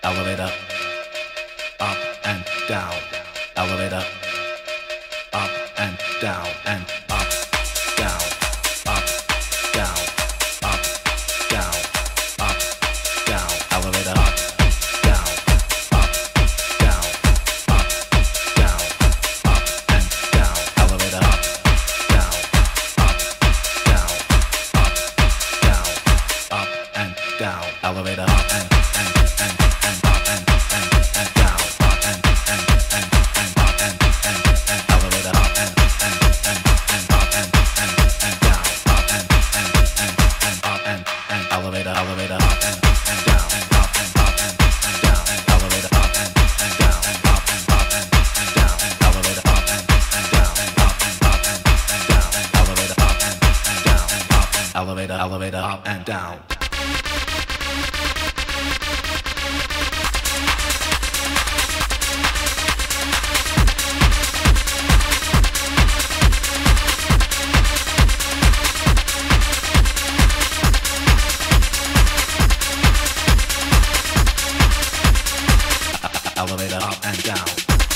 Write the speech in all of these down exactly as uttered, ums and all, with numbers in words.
elevator, up and down, elevator, up and down, and up, down, up, down, up, down, up, down, elevator, up, down, up, down, up, down, up and down, elevator, up, down, up, down, up, down, up and down, elevator, up and and and and up and and and down, up and and and and up and and and elevator, up and and and and up and and and down, up and and and and up and and elevator, elevator, up and and down, and up and up and and down, and elevator, up and and down, and up and up and and down, and elevator, up and and down, and up and up and and down, and elevator, up and and down, and up and elevator, elevator, up and down. Elevator, up and down.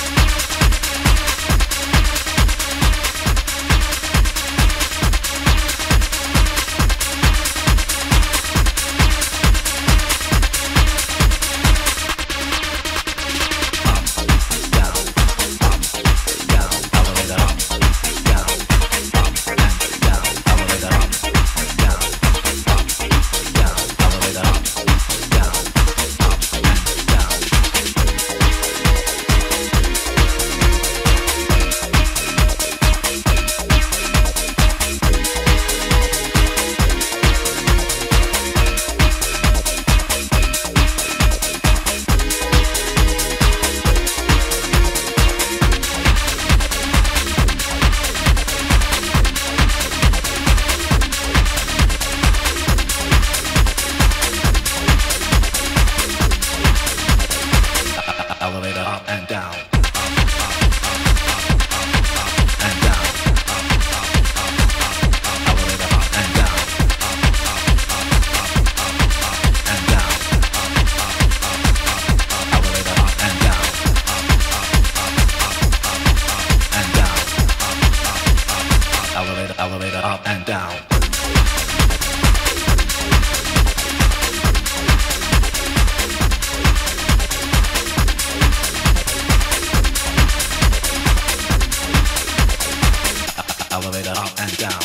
Elevator, up and down. Elevator, up and down. Elevator, up and down.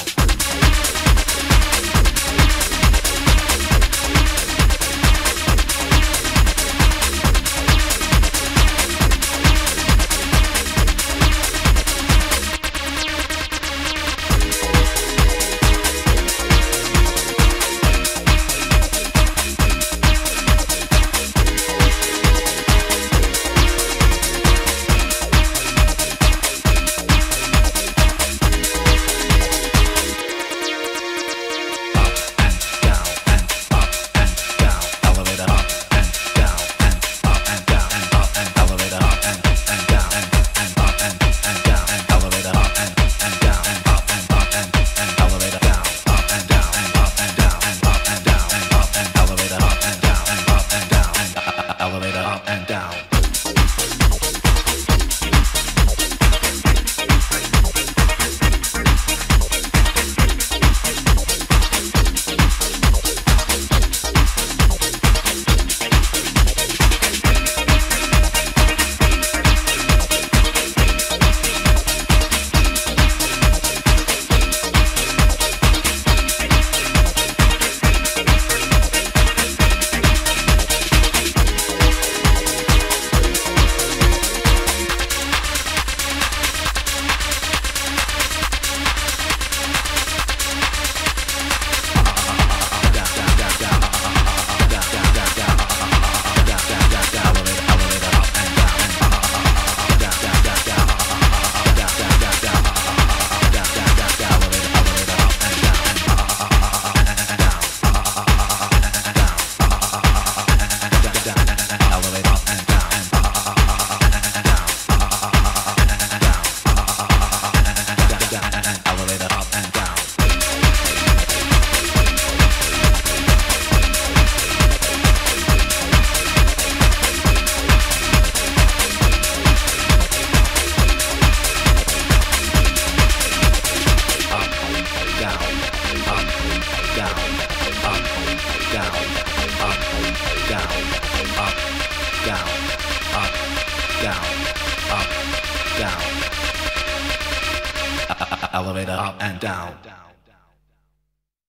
down, up, down. Elevator up and down.